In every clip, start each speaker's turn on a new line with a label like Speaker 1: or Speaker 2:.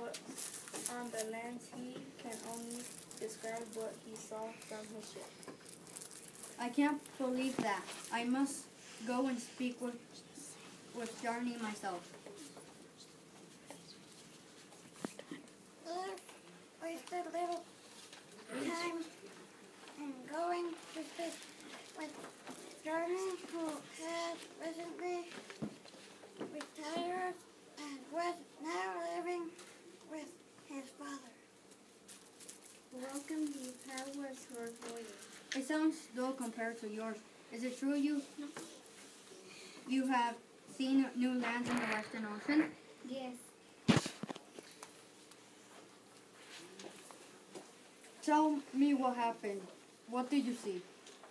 Speaker 1: books. On the land, he can only describe what he saw from his ship.
Speaker 2: I can't believe that. I must go and speak with Jarny myself.
Speaker 3: If wasted little time in going to speak with Jarny, who had recently retired and was now living with his father.
Speaker 4: Welcome, Eve. How was your voyage?
Speaker 2: It sounds dull compared to yours. Is it true you have seen new lands in the Western Ocean?
Speaker 4: Yes.
Speaker 2: Tell me what happened. What did you see?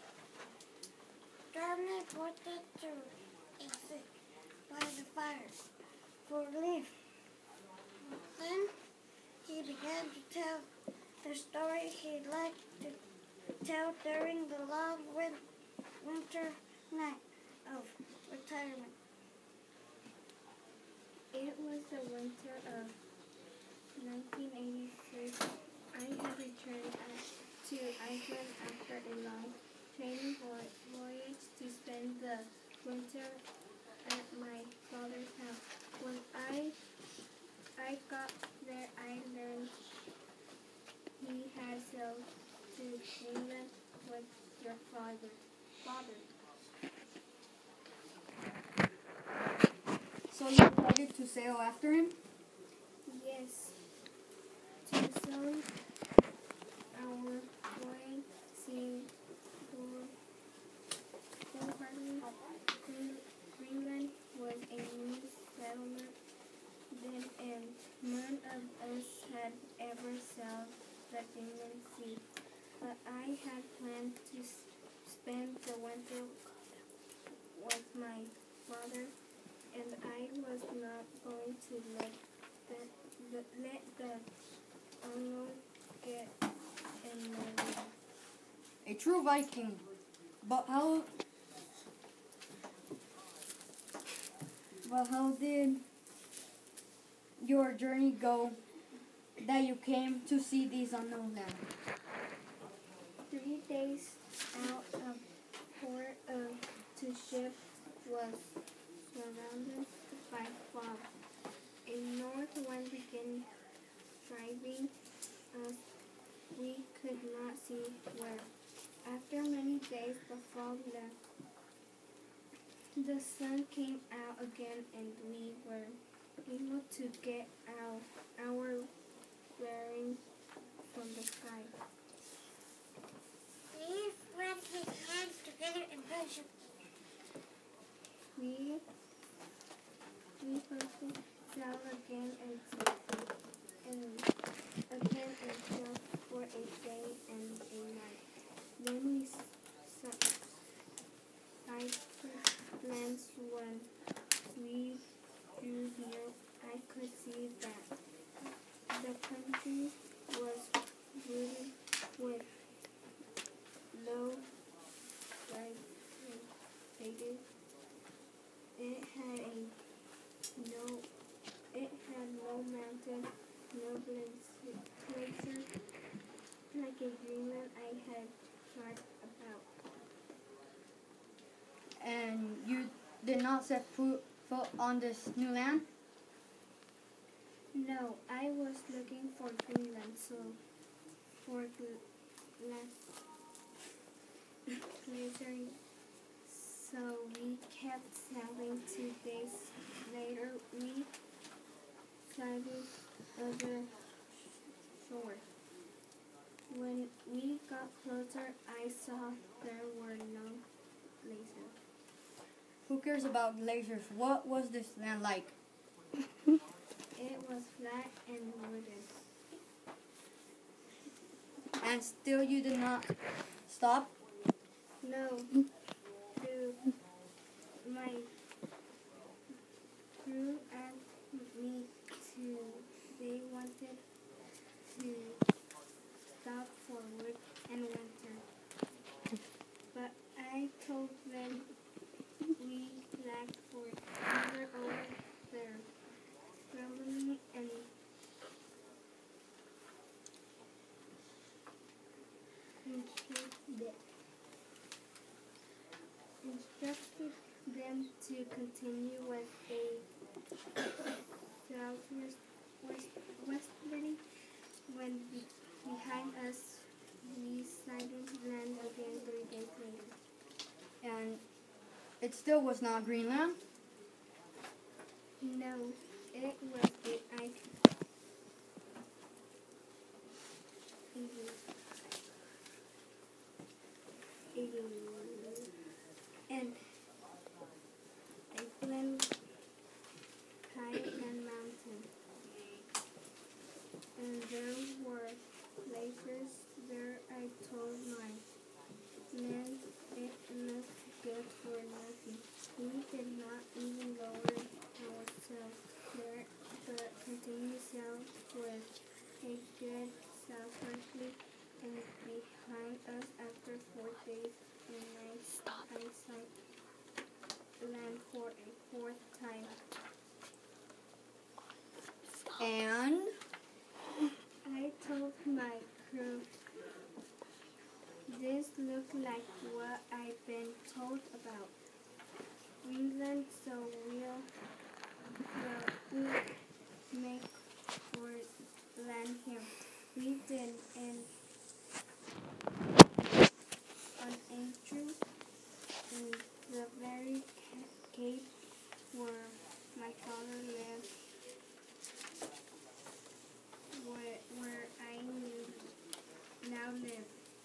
Speaker 3: Jarny wanted to sit by the fire for relief. Then he began to tell the story he'd like to tell during the long winter night of retirement.
Speaker 4: It was the winter of 1986. I had returned to Iceland after a long training voyage to spend the winter at my father's house. When I got there, I learned he had sailed to England with your father.
Speaker 2: So you decided to sail after him?
Speaker 4: Yes, to sail our way seemed foolhardy. Greenland was a new settlement then, and none of us had ever sailed the inland sea. But I had planned to spend the winter with my father, and I was not going to let the unknown get in my way.
Speaker 2: A true Viking. But how did your journey go that you came to see these unknown lands?
Speaker 4: 3 days out of port to ship was surrounded by fog. A north wind began driving us. We could not see where. After many days, the fog left. The sun came out again, and we were able to get our bearings from the sky.
Speaker 3: Steve rubbed his hands together in friendship.
Speaker 4: We posted sail again and sailed for a day and a night. Then we sighted lands. When we drew near, I could see that the country was wooded with low vegetation. It had no mountain, no glacier, like a Greenland I had heard about.
Speaker 2: And you did not set foot on this new land?
Speaker 4: No, I was looking for Greenland, glacier. So we kept sailing. 2 days later, we sighted other shore. When we got closer, I saw there were no glaciers.
Speaker 2: Who cares about glaciers? What was this land like?
Speaker 4: It was flat and wooded.
Speaker 2: And still you did not stop?
Speaker 4: No, my crew asked me to. They wanted to stop for wood and winter, but I told them we lacked for either over there, grumbling and to continue with a southwesterly. When behind us, we sighted land again 3 days later.
Speaker 2: And it still was not Greenland.
Speaker 4: No, it was the ice. And Iceland, high and mountain. And there were places there I told my men it looked good for nothing. We did not even lower ourselves there, but continued south with a good southwesterly, and behind us after 4 days in nice eyesight land for a 4th time.
Speaker 2: And
Speaker 4: I told my crew, this looked like what I've been told about Greenland, so we'll make for land here. We did an entry in the very cape where my father lived, where I now live.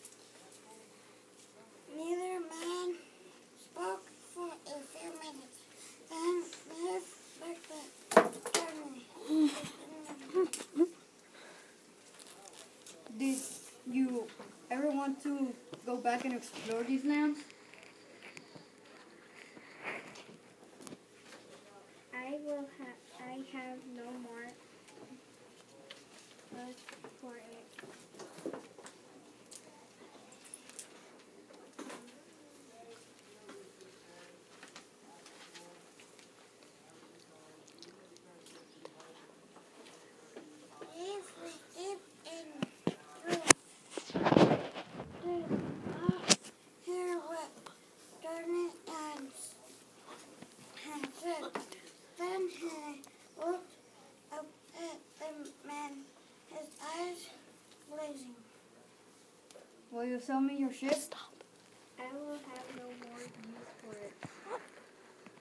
Speaker 3: Neither man spoke for a few minutes, then Liv looked at Jeremy.
Speaker 2: did you ever want to go back and explore these lands?
Speaker 4: I have no more lust for it.
Speaker 3: If we keep in truth, did not hear what Jeremy had said. Then he looked up at the man, his eyes blazing.
Speaker 2: Will you sell me your ship?